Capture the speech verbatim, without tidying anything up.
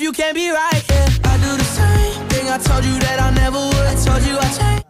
you can't be right, yeah. I do the same thing I told you that I never would. I told you I changed.